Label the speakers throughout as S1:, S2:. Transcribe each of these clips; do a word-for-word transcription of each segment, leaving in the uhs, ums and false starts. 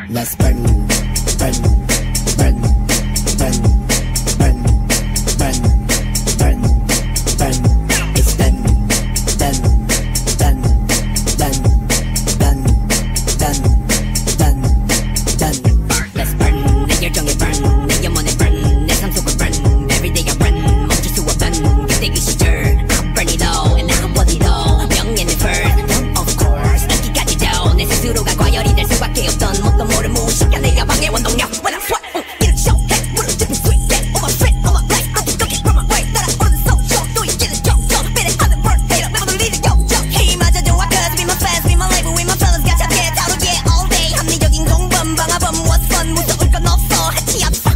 S1: Let's burn, burn, burn, burn, burn, burn, burn, burn. It's done, done, done, done, done, done, done, done. Let's burn. 내 열정에 burn, 내 영혼에 burn, 내 삶 속을 burn. Everyday I run, 멈출 수 없던 그때 그 시절. I burn it all and I want it all. 명예는 first, of course. 인기까지도 내 스스로가 과열이 될 수밖에 없던 뭣도 모를 무식한 내 야망의 원동력. When I sweat, 이렇게 show해 무릎 짚은 sweet day. On my feet, on my life, 거기 거기 from my way. 날아오르는 소쇼 또 이기는 정정. 비례하는 bird hater, 매번 울리는 요정. 힘마저 좋아 cause we my fans, we my label, we my fellas. got 차게 다루게 all day. 합리적인 공범, 방화범, what's fun. 무서울 건 없어, 한치 앞서.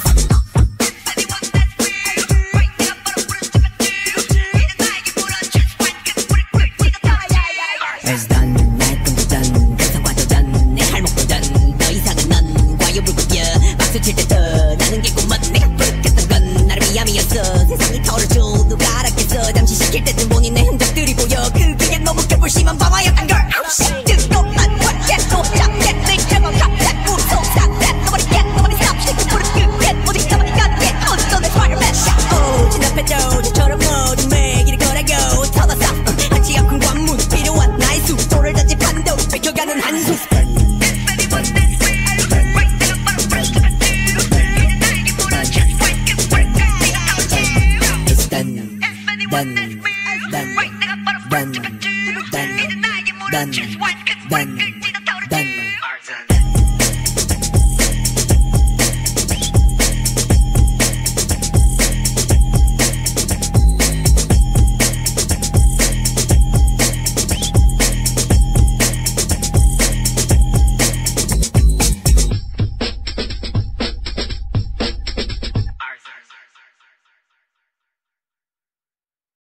S1: It's done, 날 꿈도 done, 그 성과도 done, 내 할목도 done. 더 이상은 넌 과유불급이야. 박수 칠 때 더 나는 게 꿈만. 내가 부르겠던 건 나를 미함이었어. 세상이 털어줘 누가 알았겠어. 잠시 시킬 때는 본인의 흔적들이 보여. 그게 너무 개불심한 방화였단 걸. 아우 씨 뜨겁만 확게 또 잡게 내 제법 갑작 무서워 탑that Nobody get, nobody stop. 시키 무릎 꿇게 모두 가만히 갖게 어디서 내 Spiderman shot. 오 진압해도 저처럼 모든 매일이 거라고 터졌어. 한치 아픈 관문 필요한 나의 속도를 다시 판도 뺏겨가는 한숨. It's done, done, done, done, done, done, done.